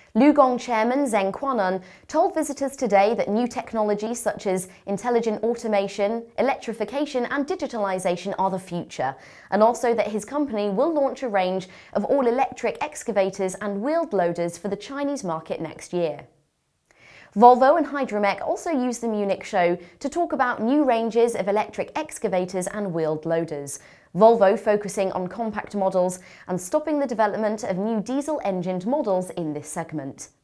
LiuGong chairman Zheng Quanan told visitors today that new technologies such as intelligent automation, electrification and digitalization are the future, and also that his company will launch a range of all-electric excavators and wheeled loaders for the Chinese market next year. Volvo and Hydromec also used the Munich show to talk about new ranges of electric excavators and wheeled loaders. Volvo focusing on compact models and stopping the development of new diesel-engined models in this segment.